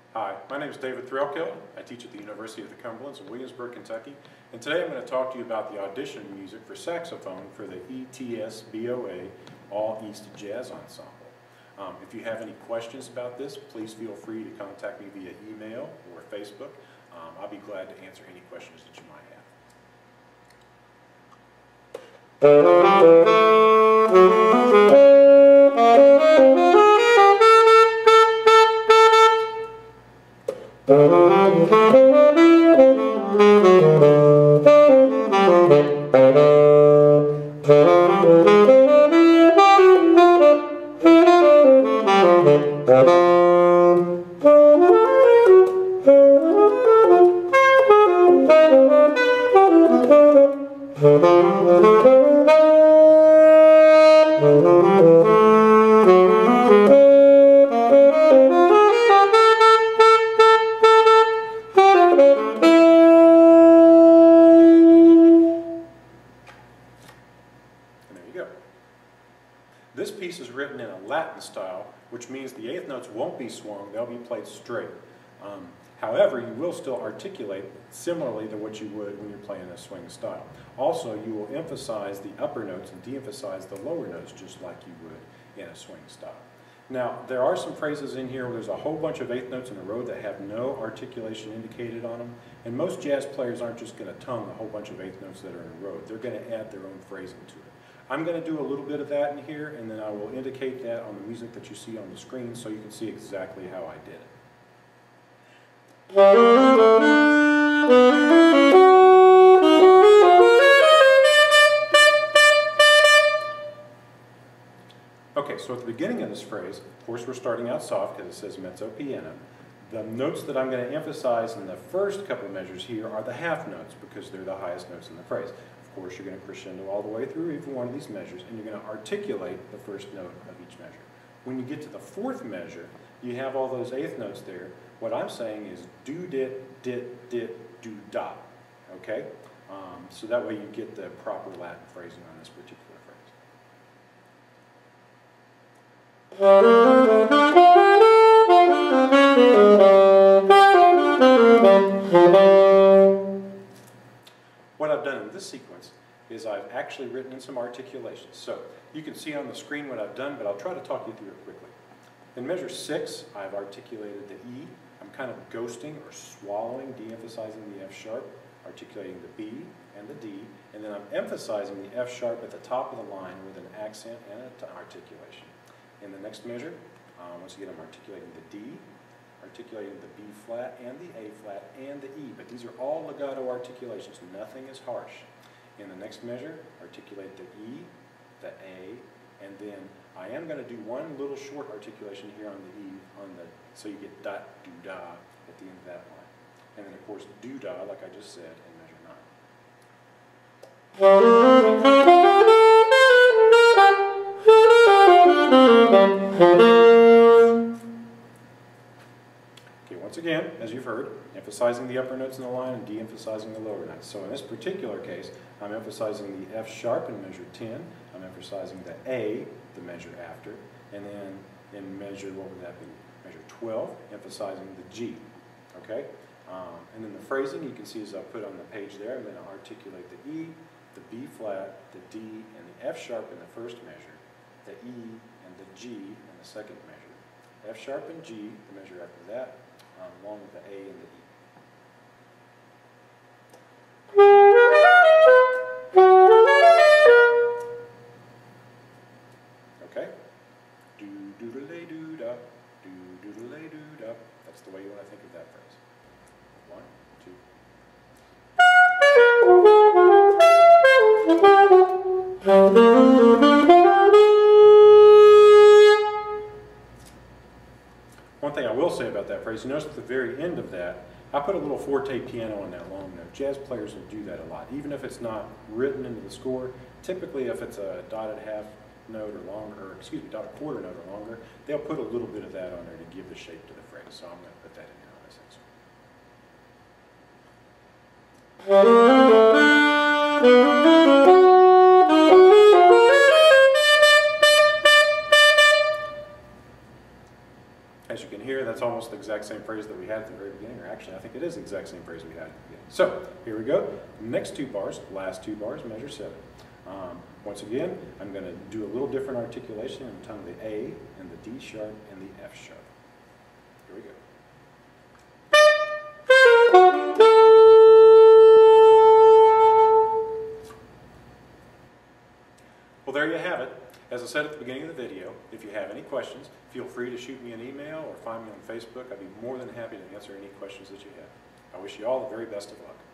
Hi, my name is David Threlkeld. I teach at the University of the Cumberlands in Williamsburg, Kentucky. And today I'm going to talk to you about the audition music for saxophone for the ETS-BOA All East Jazz Ensemble. If you have any questions about this, please feel free to contact me via email or Facebook. I'll be glad to answer any questions that you might have. This piece is written in a Latin style, which means the eighth notes won't be swung, they'll be played straight. However, you will still articulate similarly to what you would when you're playing a swing style. Also, you will emphasize the upper notes and de-emphasize the lower notes just like you would in a swing style. Now, there are some phrases in here where there's a whole bunch of eighth notes in a row that have no articulation indicated on them, and most jazz players aren't just going to tongue a whole bunch of eighth notes that are in a row. They're going to add their own phrasing to it. I'm going to do a little bit of that in here, and then I will indicate that on the music that you see on the screen so you can see exactly how I did it. Okay, so at the beginning of this phrase, of course we're starting out soft because it says mezzo piano. The notes that I'm going to emphasize in the first couple of measures here are the half notes because they're the highest notes in the phrase. Of course, you're going to crescendo all the way through every one of these measures, and you're going to articulate the first note of each measure. When you get to the fourth measure, you have all those eighth notes there. What I'm saying is do, dit, dit, dit, do, da. Okay? So that way you get the proper Latin phrasing on this particular What I've done in this sequence is I've actually written in some articulations. So you can see on the screen what I've done, but I'll try to talk you through it quickly. In measure 6, I've articulated the E. I'm kind of ghosting or swallowing, de-emphasizing the F sharp, articulating the B and the D, and then I'm emphasizing the F sharp at the top of the line with an accent and an articulation. In the next measure, once again, I'm articulating the D, articulating the B flat and the A flat and the E, but these are all legato articulations. Nothing is harsh. In the next measure, articulate the E, the A, and then I am going to do one little short articulation here on the E, so you get dot, do, da at the end of that line. And then, of course, do, da, like I just said, in measure 9. Okay, once again, as you've heard, emphasizing the upper notes in the line and de-emphasizing the lower notes. So in this particular case, I'm emphasizing the F sharp in measure 10, I'm emphasizing the A, the measure after, and then in measure, what would that be? Measure 12, emphasizing the G, okay? And then the phrasing, you can see as I put on the page there, I'm going to articulate the E, the B flat, the D, and the F sharp in the first measure, the E and the G in the second measure. F sharp and G, the measure after that, along with the A and the E. Okay? Do, doodle-lay, doo-da, do, doodle-lay, doo-da. That's the way you want to think of that phrase. 1, 2. One thing I will say about that phrase, you notice at the very end of that, I put a little forte piano on that long note. Jazz players will do that a lot, even if it's not written into the score. Typically, if it's a dotted half note or longer, or excuse me, dotted quarter note or longer, they'll put a little bit of that on there to give the shape to the phrase. So I'm going to put that in there on this next one. As you can hear, that's almost almost the exact same phrase that we had at the very beginning, or actually I think it is the exact same phrase we had at the beginning. So here we go. Next 2 bars, last 2 bars, measure 7. Once again, I'm going to do a little different articulation in the tone of the A and the D sharp and the F sharp. Here we go. Well, there you have it. As I said at the beginning of the video, if you have any questions, feel free to shoot me an email or find me on Facebook. I'd be more than happy to answer any questions that you have. I wish you all the very best of luck.